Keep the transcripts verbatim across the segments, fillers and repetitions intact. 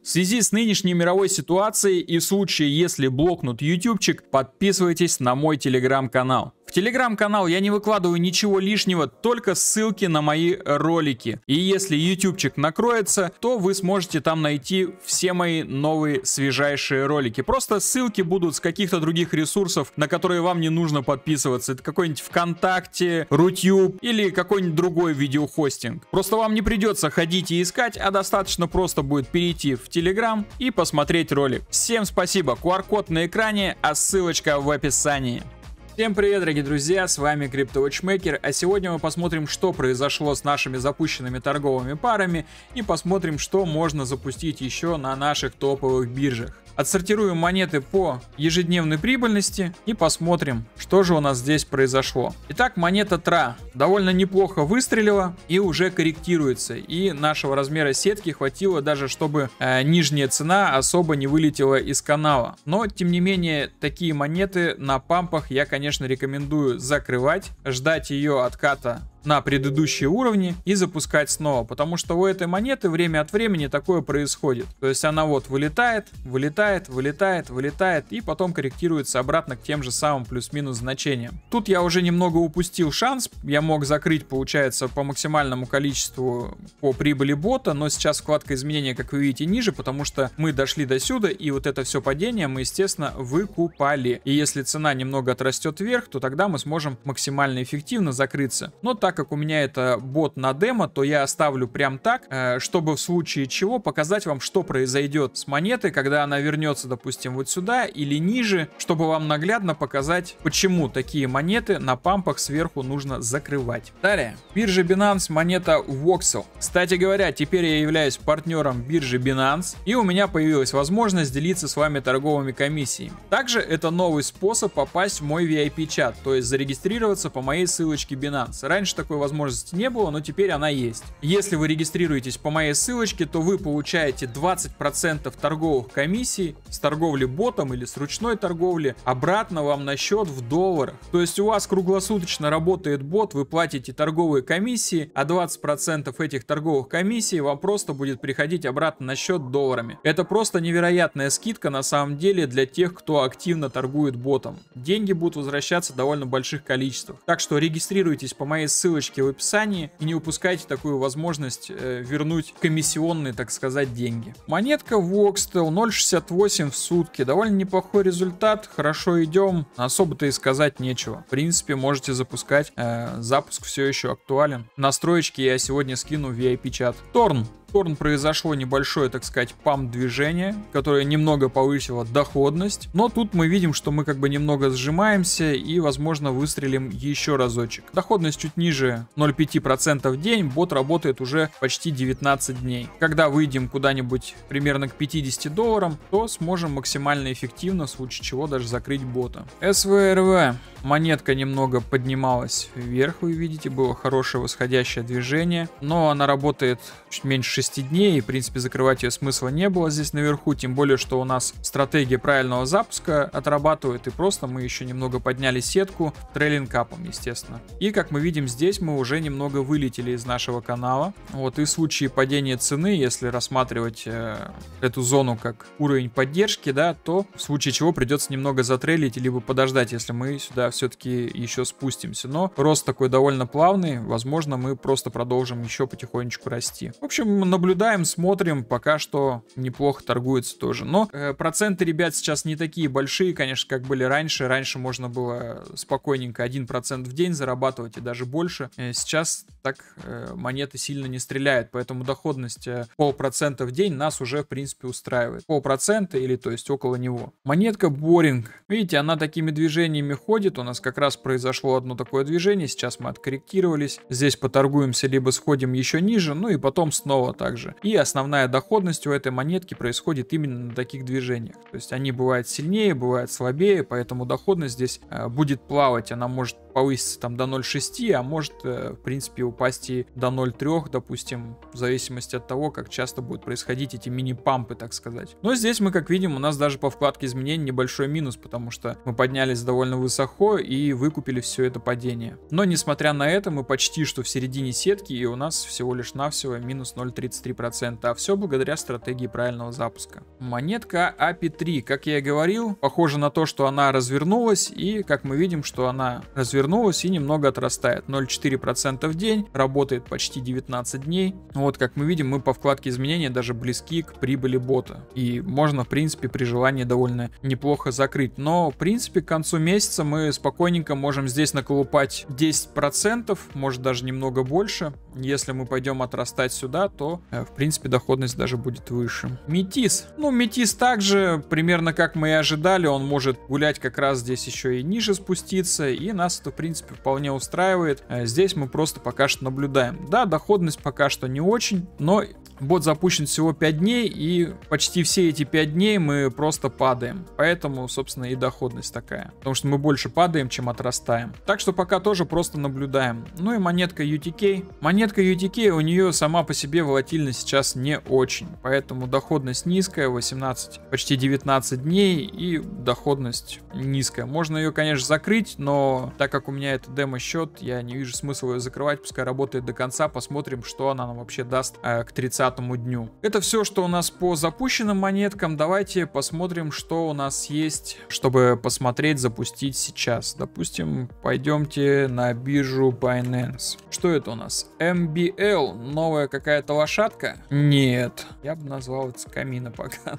В связи с нынешней мировой ситуацией и в случае, если блокнут ютубчик, подписывайтесь на мой телеграм-канал. В телеграм-канал я не выкладываю ничего лишнего, только ссылки на мои ролики. И если ютубчик накроется, то вы сможете там найти все мои новые свежайшие ролики. Просто ссылки будут с каких-то других ресурсов, на которые вам не нужно подписываться. Это какой-нибудь ВКонтакте, Рутюб или какой-нибудь другой видеохостинг. Просто вам не придется ходить и искать, а достаточно просто будет перейти в Телеграм и посмотреть ролик. Всем спасибо, ку ар код на экране, а ссылочка в описании. Всем привет, дорогие друзья, с вами CryptoWatchmaker, а сегодня мы посмотрим, что произошло с нашими запущенными торговыми парами и посмотрим, что можно запустить еще на наших топовых биржах. Отсортируем монеты по ежедневной прибыльности и посмотрим, что же у нас здесь произошло. Итак, монета тра довольно неплохо выстрелила и уже корректируется. И нашего размера сетки хватило даже, чтобы э, нижняя цена особо не вылетела из канала. Но, тем не менее, такие монеты на пампах я, конечно, рекомендую закрывать, ждать ее отката на предыдущие уровни и запускать снова, потому что у этой монеты время от времени такое происходит. То есть она вот вылетает, вылетает, вылетает, вылетает и потом корректируется обратно к тем же самым плюс-минус значениям. Тут я уже немного упустил шанс, я мог закрыть, получается, по максимальному количеству по прибыли бота, но сейчас вкладка изменения, как вы видите, ниже, потому что мы дошли до сюда и вот это все падение мы, естественно, выкупали. И если цена немного отрастет вверх, то тогда мы сможем максимально эффективно закрыться. Но так как у меня это бот на демо, то я оставлю прям так, чтобы в случае чего показать вам, что произойдет с монетой, когда она вернется, допустим, вот сюда или ниже, чтобы вам наглядно показать, почему такие монеты на пампах сверху нужно закрывать. Далее, биржа Binance, монета Voxel. Кстати говоря, теперь я являюсь партнером биржи Binance, и у меня появилась возможность делиться с вами торговыми комиссиями. Также это новый способ попасть в мой ви ай пи-чат, то есть зарегистрироваться по моей ссылочке Binance. Раньше такой возможности не было, но теперь она есть. Если вы регистрируетесь по моей ссылочке, то вы получаете двадцать процентов торговых комиссий с торговли ботом или с ручной торговли обратно вам на счет в долларах. То есть у вас круглосуточно работает бот, вы платите торговые комиссии, а двадцать процентов этих торговых комиссий вам просто будет приходить обратно на счет долларами. Это просто невероятная скидка на самом деле для тех, кто активно торгует ботом. Деньги будут возвращаться в довольно больших количествах. Так что регистрируйтесь по моей ссылочке в описании и не упускайте такую возможность э, вернуть комиссионные, так сказать, деньги. Монетка Voxel ноль шестьдесят восемь в сутки. Довольно неплохой результат. Хорошо идем. Особо-то и сказать нечего. В принципе, можете запускать. Э, запуск все еще актуален. Настроечки я сегодня скину в ви ай пи-чат. Торн. Торн произошло небольшое, так сказать, памп-движение, которое немного повысило доходность. Но тут мы видим, что мы как бы немного сжимаемся и, возможно, выстрелим еще разочек. Доходность чуть ниже ноль целых пять десятых процента в день. Бот работает уже почти девятнадцать дней. Когда выйдем куда-нибудь примерно к пятидесяти долларам, то сможем максимально эффективно, в случае чего, даже закрыть бота. эс вэ эр вэ. Монетка немного поднималась вверх, вы видите, было хорошее восходящее движение. Но она работает чуть меньше шести дней, и, в принципе, закрывать ее смысла не было здесь наверху, тем более, что у нас стратегия правильного запуска отрабатывает, и просто мы еще немного подняли сетку трейлинг капом, естественно. И, как мы видим, здесь мы уже немного вылетели из нашего канала. Вот, и в случае падения цены, если рассматривать э, эту зону как уровень поддержки, да, то в случае чего придется немного затрейлить, либо подождать, если мы сюда все-таки еще спустимся. Но рост такой довольно плавный, возможно, мы просто продолжим еще потихонечку расти. В общем, наблюдаем, смотрим, пока что неплохо торгуется тоже. Но э, проценты, ребят, сейчас не такие большие, конечно, как были раньше. Раньше можно было спокойненько один процент в день зарабатывать и даже больше. Э, сейчас так э, монеты сильно не стреляют, поэтому доходность э, полпроцента в день нас уже, в принципе, устраивает. Полпроцента или, то есть, около него. Монетка Boring. Видите, она такими движениями ходит. У нас как раз произошло одно такое движение. Сейчас мы откорректировались. Здесь поторгуемся, либо сходим еще ниже, ну и потом снова также. И основная доходность у этой монетки происходит именно на таких движениях. То есть они бывают сильнее, бывают слабее, поэтому доходность здесь э, будет плавать. Она может повыситься там до ноль целых шесть десятых, а может, э, в принципе, упасть и до ноль целых три десятых, допустим, в зависимости от того, как часто будут происходить эти мини-пампы, так сказать. Но здесь мы, как видим, у нас даже по вкладке изменений небольшой минус, потому что мы поднялись довольно высоко и выкупили все это падение. Но несмотря на это, мы почти что в середине сетки, и у нас всего лишь навсего минус ноль целых тридцать три сотых процента, а все благодаря стратегии правильного запуска. Монетка эй пи ай три, как я и говорил, похоже на то, что она развернулась, и как мы видим, что она развернулась и немного отрастает. ноль целых четыре десятых процента в день, работает почти девятнадцать дней. Вот, как мы видим, мы по вкладке изменения даже близки к прибыли бота. И можно, в принципе, при желании довольно неплохо закрыть. Но, в принципе, к концу месяца мы спокойненько можем здесь наколупать десять процентов, может даже немного больше. Если мы пойдем отрастать сюда, то, в принципе, доходность даже будет выше. Метис. Ну, Метис также, примерно как мы и ожидали, он может гулять как раз здесь еще и ниже спуститься, и нас это, в принципе, вполне устраивает. Здесь мы просто пока что наблюдаем. Да, доходность пока что не очень, но бот запущен всего пять дней, и почти все эти пять дней мы просто падаем. Поэтому, собственно, и доходность такая. Потому что мы больше падаем, чем отрастаем. Так что пока тоже просто наблюдаем. Ну и монетка ю ти кей. Монетка ю ти кей, у нее сама по себе волатильность сейчас не очень. Поэтому доходность низкая, восемнадцать, почти девятнадцать дней, и доходность низкая. Можно ее, конечно, закрыть, но так как у меня это демо-счет, я не вижу смысла ее закрывать. Пускай работает до конца, посмотрим, что она нам вообще даст э, к тридцатому дню. Это все, что у нас по запущенным монеткам. Давайте посмотрим, что у нас есть, чтобы посмотреть, запустить сейчас. Допустим, пойдемте на биржу Binance. Что это у нас? эм би эл, новая какая-то лошадка? Нет, я бы назвал это скамина пока.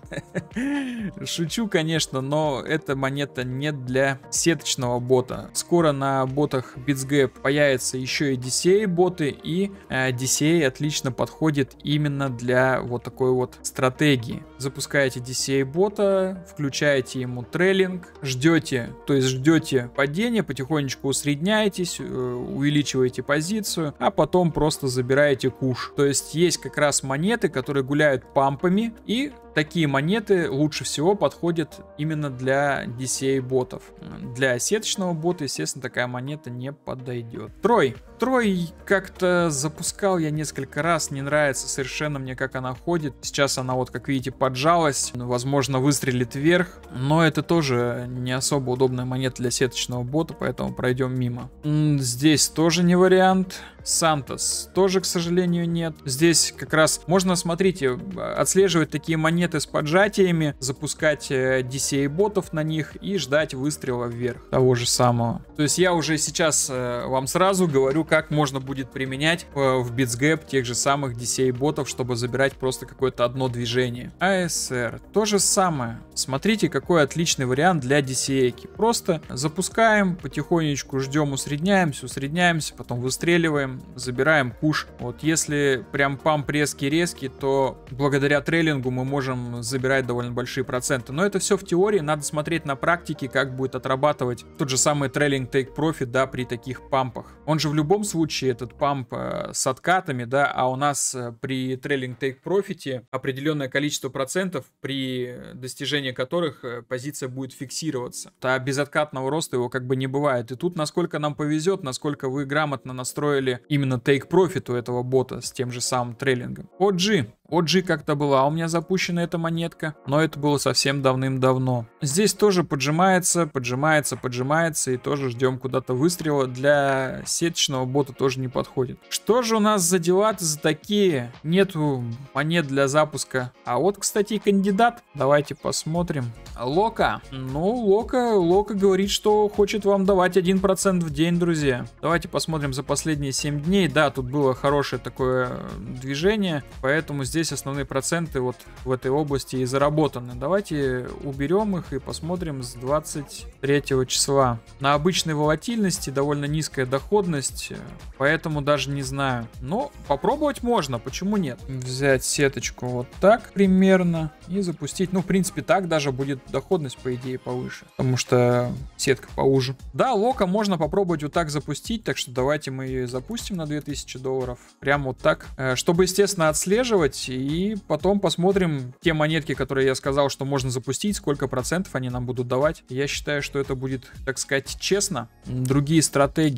Шучу, конечно, но эта монета не для сеточного бота. Скоро на ботах BitsGap появятся еще и ди си эй боты, и э, ди си эй отлично подходит именно для вот такой вот стратегии. Запускаете ди си эй бота, включаете ему трейлинг, ждете, то есть ждете падения, потихонечку усредняетесь, увеличиваете позицию, а потом просто забираете куш. То есть есть как раз монеты, которые гуляют пампами, и такие монеты лучше всего подходят именно для ди си эй ботов. Для сеточного бота, естественно, такая монета не подойдет. Трой. Трой как-то запускал я несколько раз, не нравится совершенно мне, как она ходит. Сейчас она вот, как видите, поджалась, возможно, выстрелит вверх, но это тоже не особо удобная монета для сеточного бота, поэтому пройдем мимо. Здесь тоже не вариант. Сантос тоже, к сожалению, нет. Здесь как раз можно, смотрите, отслеживать такие монеты с поджатиями, запускать ди си эй ботов на них и ждать выстрела вверх того же самого. То есть я уже сейчас вам сразу говорю, как можно будет применять в BitsGap тех же самых ди си эй ботов, чтобы забирать просто какое-то одно движение. эй эс эр то же самое. Смотрите, какой отличный вариант для ди си эй. Просто запускаем, потихонечку ждем, усредняемся, усредняемся, потом выстреливаем, забираем куш. Вот если прям памп резкий-резкий, то благодаря трейлингу мы можем забирать довольно большие проценты. Но это все в теории, надо смотреть на практике, как будет отрабатывать тот же самый трейлинг take profit, да, при таких пампах. Он же в любом случае, этот памп э, с откатами, да, а у нас э, при трейлинг take profit определенное количество процентов, при достижении которых э, позиция будет фиксироваться. А без откатного роста его как бы не бывает. И тут насколько нам повезет, насколько вы грамотно настроили именно take profit у этого бота с тем же самым трейлингом. о джи. о джи как-то была у меня запущена эта монетка, но это было совсем давным-давно. Здесь тоже поджимается, поджимается, поджимается, и тоже ждем куда-то выстрела. Для сеточного бота тоже не подходит. Что же у нас за дела-то за такие? Нету монет для запуска. А вот, кстати, кандидат. Давайте посмотрим. Лока. Ну, Лока, Лока говорит, что хочет вам давать один процент в день, друзья. Давайте посмотрим за последние семь дней. Да, тут было хорошее такое движение, поэтому здесь Здесь основные проценты вот в этой области и заработаны. Давайте уберем их и посмотрим с двадцать третьего числа. На обычной волатильности довольно низкая доходность, поэтому даже не знаю. Но попробовать можно, почему нет? Взять сеточку вот так примерно и запустить. Ну, в принципе, так даже будет доходность, по идее, повыше, потому что сетка поуже. Да, Лока можно попробовать вот так запустить, так что давайте мы ее запустим на две тысячи долларов. Прям вот так. Чтобы, естественно, отслеживать, и потом посмотрим те монетки, которые я сказал, что можно запустить, сколько процентов они нам будут давать. Я считаю, что это будет, так сказать, честно. Другие стратегии.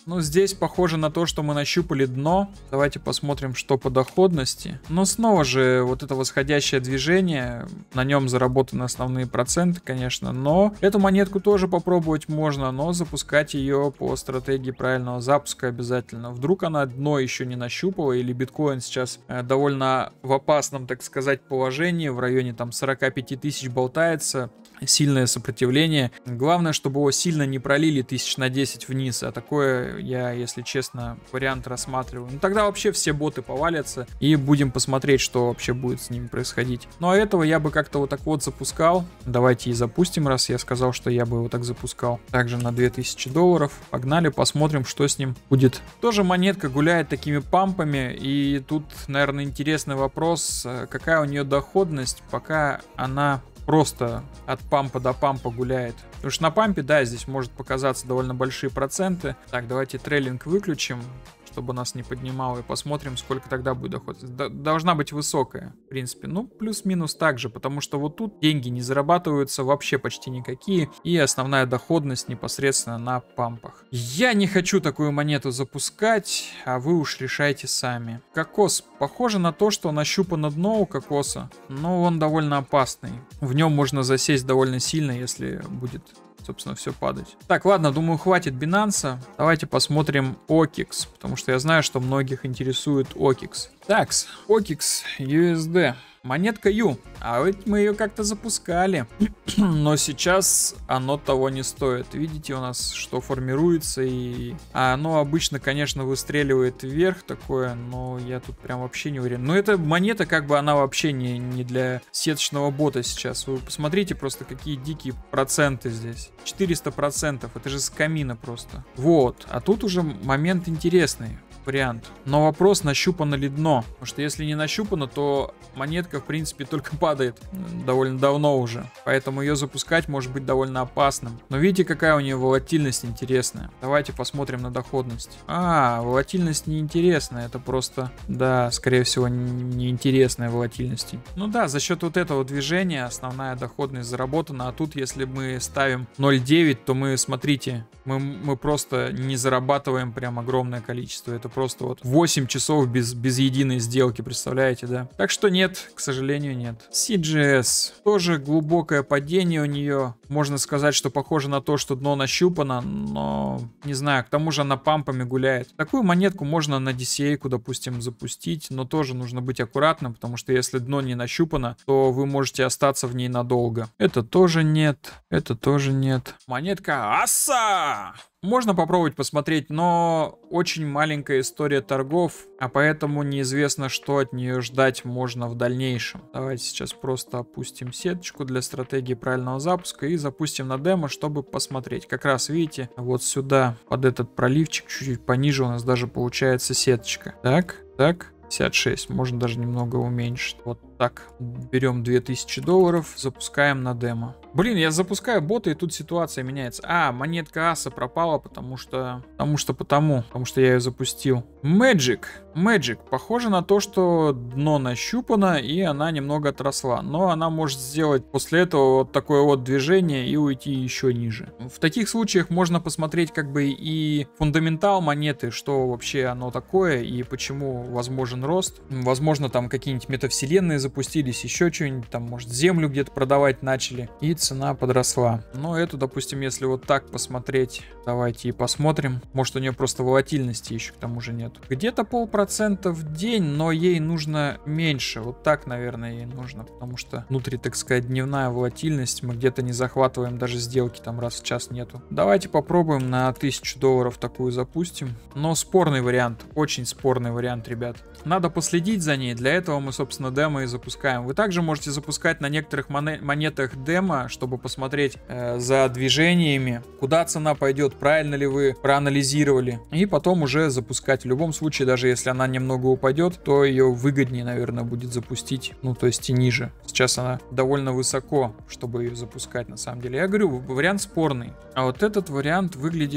Ну, здесь похоже на то, что мы нащупали дно. Давайте посмотрим, что по доходности. Но снова же вот это восходящее движение, на нем заработаны основные проценты, конечно. Но эту монетку тоже попробовать можно, но запускать ее по стратегии правильного запуска обязательно. Вдруг она дно еще не нащупала, или биткоин сейчас э, довольно в опасном, так сказать, положении, в районе там сорок пять тысяч болтается. Сильное сопротивление. Главное, чтобы его сильно не пролили тысяч на десять вниз. А такое я, если честно, вариант рассматриваю. Ну тогда вообще все боты повалятся. И будем посмотреть, что вообще будет с ними происходить. Ну а этого я бы как-то вот так вот запускал. Давайте и запустим, раз я сказал, что я бы его так запускал. Также на две тысячи долларов. Погнали, посмотрим, что с ним будет. Тоже монетка гуляет такими пампами. И тут, наверное, интересный вопрос. Какая у нее доходность, пока она... просто от пампа до пампа гуляет. Потому что на пампе, да, здесь может показаться довольно большие проценты. Так, давайте трейлинг выключим, чтобы нас не поднимало, и посмотрим, сколько тогда будет доход. Должна быть высокая, в принципе. Ну, плюс-минус так же, потому что вот тут деньги не зарабатываются вообще почти никакие, и основная доходность непосредственно на пампах. Я не хочу такую монету запускать, а вы уж решайте сами. Кокос. Похоже на то, что нащупано дно у кокоса, но он довольно опасный. В нем можно засесть довольно сильно, если будет... собственно, все падать. Так, ладно, думаю, хватит Binance. Давайте посмотрим окикс, потому что я знаю, что многих интересует окикс. Такс, окикс ю эс ди. Монетка Ю. А ведь мы ее как-то запускали. Но сейчас оно того не стоит. Видите, у нас что формируется. И оно обычно, конечно, выстреливает вверх такое. Но я тут прям вообще не уверен. Но эта монета, как бы, она вообще не, не для сеточного бота сейчас. Вы посмотрите просто, какие дикие проценты здесь. четыреста процентов. Это же с камина просто. Вот. А тут уже момент интересный. Вариант. Но вопрос, нащупано ли дно. Потому что если не нащупано, то монетка, в принципе, только падает довольно давно уже. Поэтому ее запускать может быть довольно опасным. Но видите, какая у нее волатильность интересная. Давайте посмотрим на доходность. А, волатильность неинтересная. Это просто, да, скорее всего, неинтересная волатильность. Ну да, за счет вот этого движения основная доходность заработана. А тут, если мы ставим ноль целых девять десятых, то мы, смотрите, мы, мы просто не зарабатываем прям огромное количество. Это просто вот восемь часов без, без единой сделки, представляете, да? Так что нет, к сожалению, нет. си джи эс. Тоже глубокое падение у нее. Можно сказать, что похоже на то, что дно нащупано, но не знаю, к тому же она пампами гуляет. Такую монетку можно на ди си эй-ку, допустим, запустить, но тоже нужно быть аккуратным, потому что если дно не нащупано, то вы можете остаться в ней надолго. Это тоже нет, это тоже нет. Монетка Аса! Можно попробовать посмотреть, но очень маленькая история торгов, а поэтому неизвестно, что от нее ждать можно в дальнейшем. Давайте сейчас просто опустим сеточку для стратегии правильного запуска и запустим на демо, чтобы посмотреть. Как раз видите, вот сюда под этот проливчик чуть-чуть пониже у нас даже получается сеточка. Так, так. пятьдесят шесть, можно даже немного уменьшить. Вот так, берем две тысячи долларов, запускаем на демо. Блин, я запускаю бота, и тут ситуация меняется. А, монетка Аса пропала, потому что... Потому что потому. Потому что я ее запустил. Magic. Magic. Похоже на то, что дно нащупано, и она немного отросла. Но она может сделать после этого вот такое вот движение и уйти еще ниже. В таких случаях можно посмотреть как бы и фундаментал монеты, что вообще оно такое, и почему возможен рост. Возможно, там какие-нибудь метавселенные запустились, еще что-нибудь, там, может, землю где-то продавать начали, и цена подросла. Но эту, допустим, если вот так посмотреть, давайте и посмотрим. Может, у нее просто волатильности еще к тому же нет. Где-то полпроцента в день, но ей нужно меньше. Вот так, наверное, ей нужно, потому что внутри, так сказать, дневная волатильность. Мы где-то не захватываем даже сделки, там раз в час нету. Давайте попробуем на тысячу долларов такую запустим. Но спорный вариант, очень спорный вариант, ребят. Надо последить за ней. Для этого мы, собственно, демо и запускаем. Вы также можете запускать на некоторых монетах демо, чтобы посмотреть э, за движениями, куда цена пойдет, правильно ли вы проанализировали, и потом уже запускать. В любом случае, даже если она немного упадет, то ее выгоднее, наверное, будет запустить, ну, то есть и ниже. Сейчас она довольно высоко, чтобы ее запускать, на самом деле. Я говорю, вариант спорный. А вот этот вариант выглядит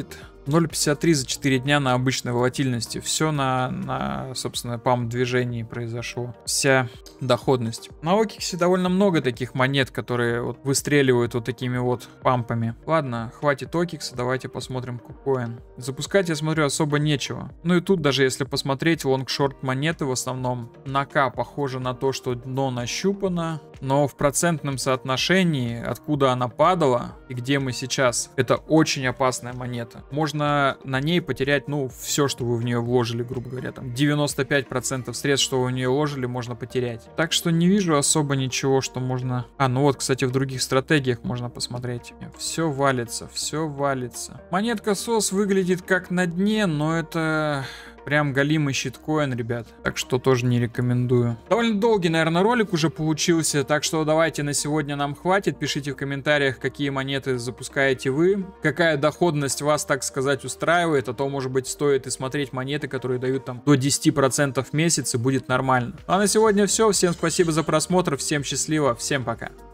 ноль целых пятьдесят три за четыре дня на обычной волатильности. Все на, на собственно, памп движении произошло. Вся доходность. На Окиксе довольно много таких монет, которые вот выстреливают вот такими вот пампами. Ладно, хватит Окикса, давайте посмотрим KuCoin. Запускать, я смотрю, особо нечего. Ну и тут даже если посмотреть, лонг-шорт монеты в основном на К похоже на то, что дно нащупано. Но в процентном соотношении, откуда она падала и где мы сейчас, это очень опасная монета. Можно на ней потерять, ну, все, что вы в нее вложили, грубо говоря. Там девяносто пять процентов средств, что вы в нее вложили, можно потерять. Так что не вижу особо ничего, что можно... А, ну вот, кстати, в других стратегиях можно посмотреть. Все валится, все валится. Монетка сос выглядит как на дне, но это... Прям галимый щиткоин, ребят. Так что тоже не рекомендую. Довольно долгий, наверное, ролик уже получился. Так что давайте на сегодня нам хватит. Пишите в комментариях, какие монеты запускаете вы. Какая доходность вас, так сказать, устраивает. А то, может быть, стоит и смотреть монеты, которые дают там до десяти процентов в месяц, и будет нормально. А на сегодня все. Всем спасибо за просмотр. Всем счастливо. Всем пока.